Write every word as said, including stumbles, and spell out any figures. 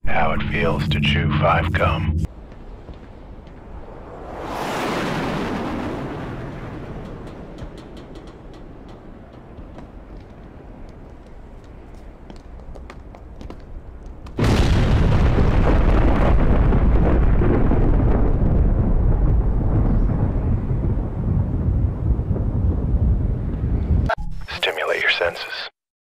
How it feels to chew five gum. Stimulate your senses.